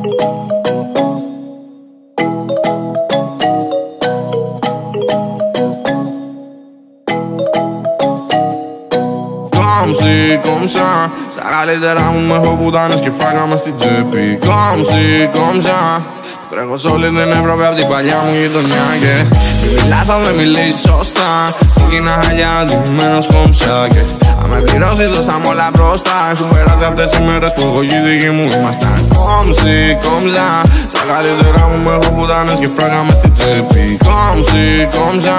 Κόμψα, στα καλύτερα μου έχω πουτάνες και φάγαμε στην τσέπη. Κόμψα, τρέχω σ' όλη την Ευρώπη απ' την παλιά μου γειτονιά. Και μη μιλάς αν δεν μιλήσεις σωστά. Κόκκινα χαλιά, ντυμένος κόμψα. Και αν με πληρώσεις δώστα μ' όλα μπροστά. Έχουν περάσει αυτές οι μέρες που εγώ και οι δικοί μου ήμασταν. Κόμψα, στα καλύτερα μου έχω πουτάνες και φάγαμε στην τσέπη. Κόμψα.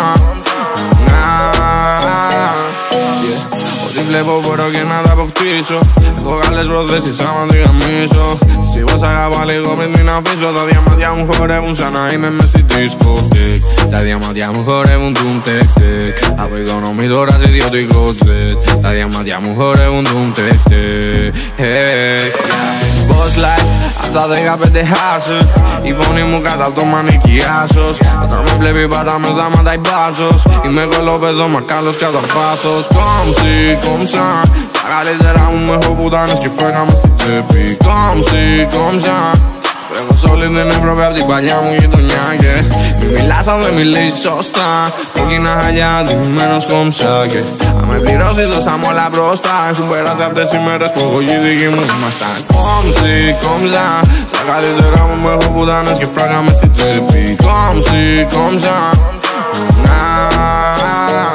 Ό,τι βλέπω μπορώ και να τα αποκτήσω. Έχω καλές προθέσεις άμα τη γαμίσω. Σίγουρα σ' αγαπά λίγο πριν την αφήσω. Τα διαμάτια μου χορεύουν σαν να είμαι μες στη δισκοτέκ. Τα διαμάτια μου χορεύουν τουμ τεκ τεκ. Από οικονομή τώρα σε ιδιωτικό τζετ. Τα διαμάτια μου χορεύουν τουμ τεκ τεκ. Boss life, απ' τα 15 χάσες. Η φωνή μου κατά το μανίκι άσος. Όταν με βλέπει πάντα με σταματάει μπάτσος. Είμαι κολόπεδο μα καλός κατά πάθος. Κόμψα, στα καλύτερα μου έχω πουτάνες και φάγαμε στην τσέπη. Κόμψα, τρέχω σ' όλη την Ευρώπη απ' την παλιά μου γειτονιά. Και μη μιλάς αν δεν μιλήσεις σωστά. Κόκκινα χαλιά, ντυμένος κόμψα. Και αν με πληρώσεις δώστα μ' όλα μπροστά. Έχουν περάσει αυτές οι μέρες που εγώ και οι δικοί μου ήμασταν. Κόμψα, στα καλύτερα μου έχω πουτάνες και φάγαμε στην τσέπη. Κόμψα.